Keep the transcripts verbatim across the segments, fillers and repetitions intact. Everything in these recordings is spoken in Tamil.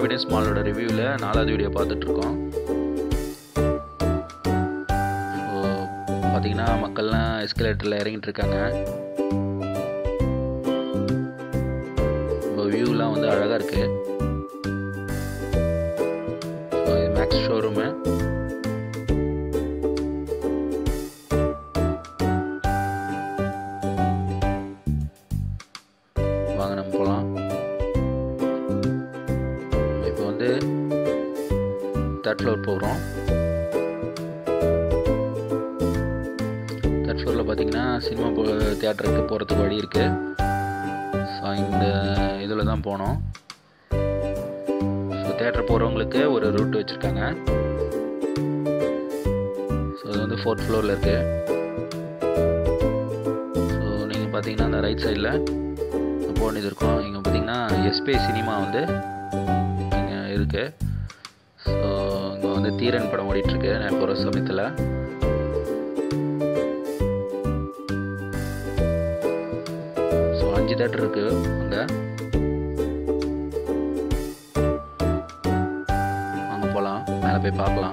Providence மாலோட ரிவ்யூவில் நாலாவது வீடியோ பார்த்துட்ருக்கோம். ஸோ பார்த்தீங்கன்னா மக்கள்லாம் எஸ்கலேட்டரில் இறங்கிட்டு இருக்காங்க. இப்போ வியூலாம் வந்து அழகாக இருக்குது. ஸோ இது மேக்ஸ் ஷோரூமு. வாங்க நம்ம போகலாம். இப்போ வந்து தேர்ட் ஃப்ளோர் போகிறோம். தேர்ட் ஃப்ளோரில் பார்த்தீங்கன்னா சினிமா போ தியேட்டருக்கு போகிறதுக்கு வழி இருக்குது. ஸோ இந்த இதில் தான் போனோம். ஸோ தியேட்டர் போகிறவங்களுக்கு ஒரு ரூட் வச்சுருக்காங்க. ஸோ இது வந்து ஃபோர்த் ஃப்ளோரில் இருக்குது. ஸோ நீங்கள் பார்த்தீங்கன்னா அந்த ரைட் சைடில் போக வேண்டியது இருக்கும். இங்கே பார்த்தீங்கன்னா எஸ்பே சினிமா வந்து இங்கே இருக்குது. ஸோ இங்கே வந்து தீரன் படம் ஓடிட்டுருக்கு நான் போகிற சமயத்தில். ஸோ அஞ்சு தேட்டர் இருக்குது அங்கே. அங்கே போகலாம், மேலே போய் பார்க்கலாம்.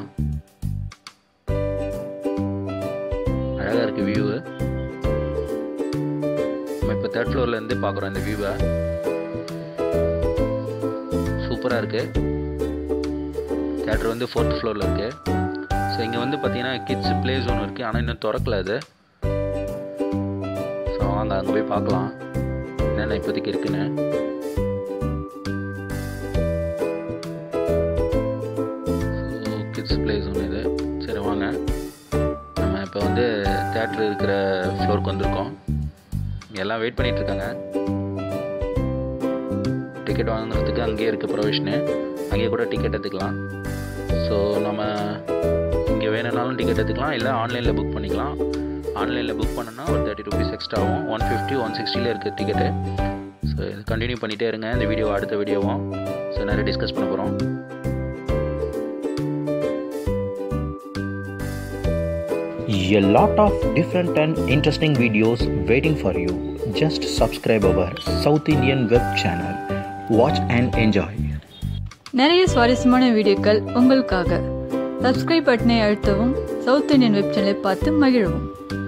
அழகாக இருக்குது வியூவு. நம்ம இப்போ தேர்ட் ஃப்ளோர்லேருந்து பார்க்குறோம் இந்த வியூவை. சூப்பராக இருக்குது. தேட்டர் வந்து ஃபோர்த் ஃப்ளோரில் இருக்குது. ஸோ இங்கே வந்து பார்த்தீங்கன்னா கிட்ஸ் ப்ளே ஜோன் இருக்குது, ஆனால் இன்னும் திறக்கல அது. ஸோ வாங்க அங்கே போய் பார்க்கலாம் என்னென்ன இப்போதைக்கு இருக்குன்னு. ஸோ கிட்ஸ் ப்ளே ஜோன் இது. சரி வாங்க, நம்ம இப்போ வந்து தேட்டர் இருக்கிற ஃப்ளோருக்கு வந்திருக்கோம். எல்லாம் வெயிட் பண்ணிகிட்ருக்காங்க. டிக்கெட் வாங்குறதுக்கு அங்கேயே இருக்குது ப்ரொவிஷனு. அங்கேயே கூட டிக்கெட் எடுத்துக்கலாம். ஸோ நம்ம இங்கே வேணும்னாலும் டிக்கெட் எடுத்துக்கலாம், இல்லை ஆன்லைனில் புக் பண்ணிக்கலாம். ஆன்லைனில் புக் பண்ணோன்னா ஒரு தேர்ட்டி ருபீஸ் எக்ஸ்ட்ரா ஆகும். ஒன் ஃபிஃப்டி ஒன் சிக்ஸ்டியில் இருக்குது டிக்கெட்டு. ஸோ இது கண்டினியூ பண்ணிகிட்டே இருங்க இந்த வீடியோ, அடுத்த வீடியோவும். ஸோ நிறைய டிஸ்கஸ் பண்ண போகிறோம். A lot of different and interesting videos waiting for you. Just subscribe our South Indian web channel. Watch and enjoy. நிறைய சுவாரஸ்யமான வீடியோக்கள் உங்களுக்காக. சப்ஸ்கிரைப் பட்டனை அழுத்தவும், சவுத் இந்தியன் வெப் சேனலை பார்த்து மகிழவும்.